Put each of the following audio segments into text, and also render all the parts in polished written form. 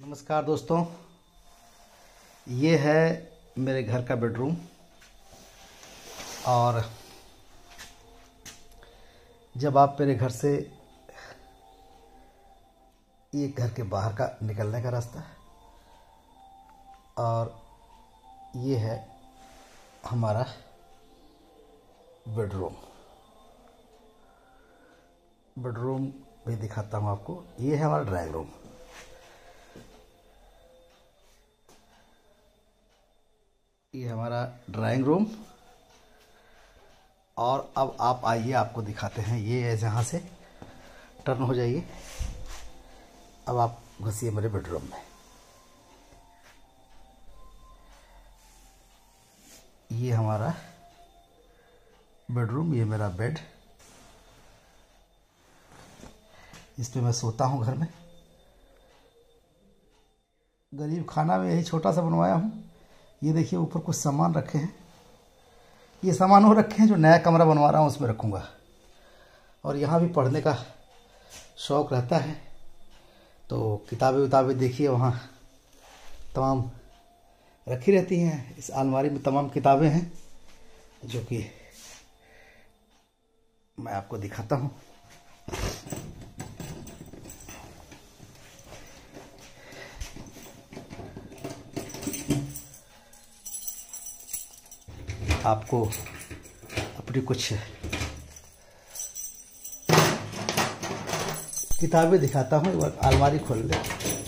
नमस्कार दोस्तों, ये है मेरे घर का बेडरूम। और जब आप मेरे घर से, ये घर के बाहर का निकलने का रास्ता है और ये है हमारा बेडरूम भी दिखाता हूँ आपको। ये है हमारा ड्राइंग रूम। ये हमारा ड्राइंग रूम। और अब आप आइए, आपको दिखाते हैं। ये है, जहाँ से टर्न हो जाइए। अब आप घुसिए मेरे बेडरूम में। ये हमारा बेडरूम, ये मेरा बेड। इस पे मैं सोता हूँ घर में। गरीब खाना में यही छोटा सा बनवाया हूँ। ये देखिए, ऊपर कुछ सामान रखे हैं। ये सामान वो रखे हैं जो नया कमरा बनवा रहा हूँ उसमें रखूँगा। और यहाँ भी पढ़ने का शौक़ रहता है, तो किताबें देखिए, वहाँ तमाम रखी रहती हैं। इस अलमारी में तमाम किताबें हैं जो कि मैं आपको दिखाता हूँ। आपको अपनी कुछ किताबें दिखाता हूँ। एक बार अलमारी खोल ले।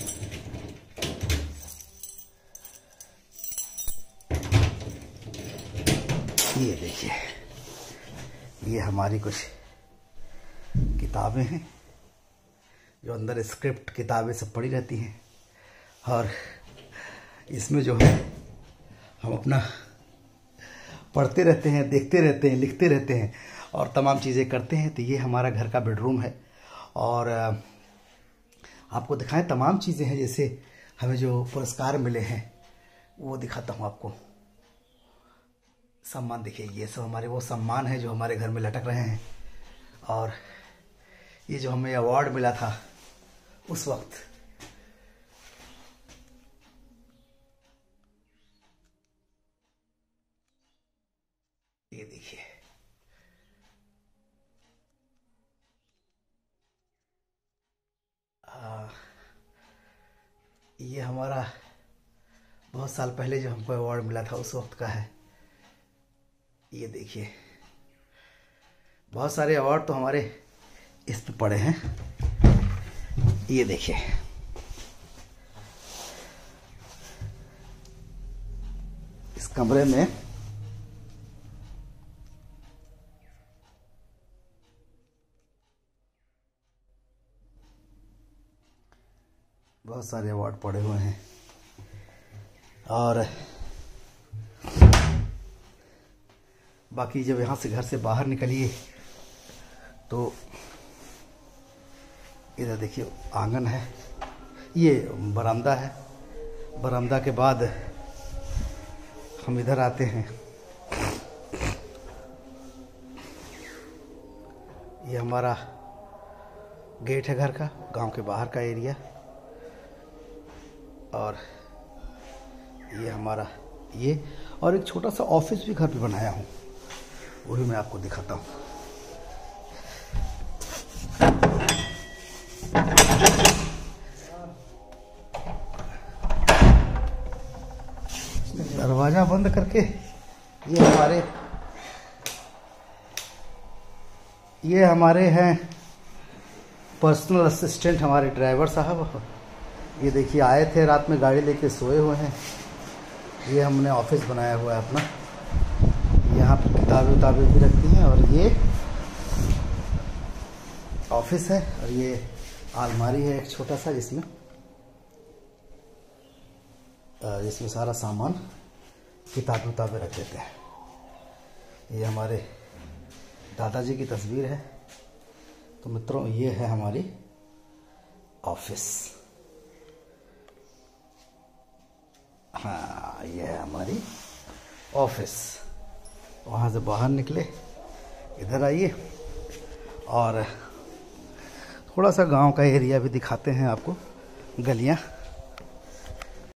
ये देखिए, ये हमारी कुछ किताबें हैं जो अंदर स्क्रिप्ट किताबें सब पड़ी रहती हैं। और इसमें जो है हम अपना पढ़ते रहते हैं, देखते रहते हैं, लिखते रहते हैं और तमाम चीज़ें करते हैं। तो ये हमारा घर का बेडरूम है। और आपको दिखाएं, तमाम चीज़ें हैं। जैसे हमें जो पुरस्कार मिले हैं वो दिखाता हूँ आपको। सम्मान देखिए, ये सब हमारे वो सम्मान है जो हमारे घर में लटक रहे हैं। और ये जो हमें अवार्ड मिला था उस वक्त, ये देखिए। ये हमारा बहुत साल पहले जो हमको अवार्ड मिला था उस वक्त का है। ये देखिए, बहुत सारे अवार्ड तो हमारे इस पे पड़े हैं। ये देखिए, इस कमरे में बहुत सारे अवार्ड पड़े हुए हैं। और बाकी जब यहाँ से घर से बाहर निकलिए तो इधर देखिए, आंगन है, ये बरामदा है। बरामदा के बाद हम इधर आते हैं। ये हमारा गेट है घर का, गांव के बाहर का एरिया। और ये हमारा ये, और एक छोटा सा ऑफिस भी घर पे बनाया हूँ, वो भी मैं आपको दिखाता हूँ। दरवाजा बंद करके ये हमारे हैं पर्सनल असिस्टेंट, हमारे ड्राइवर साहब। ये देखिए, आए थे रात में, गाड़ी लेके सोए हुए हैं। ये हमने ऑफिस बनाया हुआ है अपना। यहाँ पर किताबें भी रखती हैं। और ये ऑफिस है। और ये अलमारी है एक छोटा सा, जिसमें सारा सामान, किताबें रख देते हैं। ये हमारे दादाजी की तस्वीर है। तो मित्रों, ये है हमारी ऑफिस। हाँ, ये है हमारी ऑफिस। वहाँ से बाहर निकले, इधर आइए। और थोड़ा सा गांव का एरिया भी दिखाते हैं आपको, गलियाँ।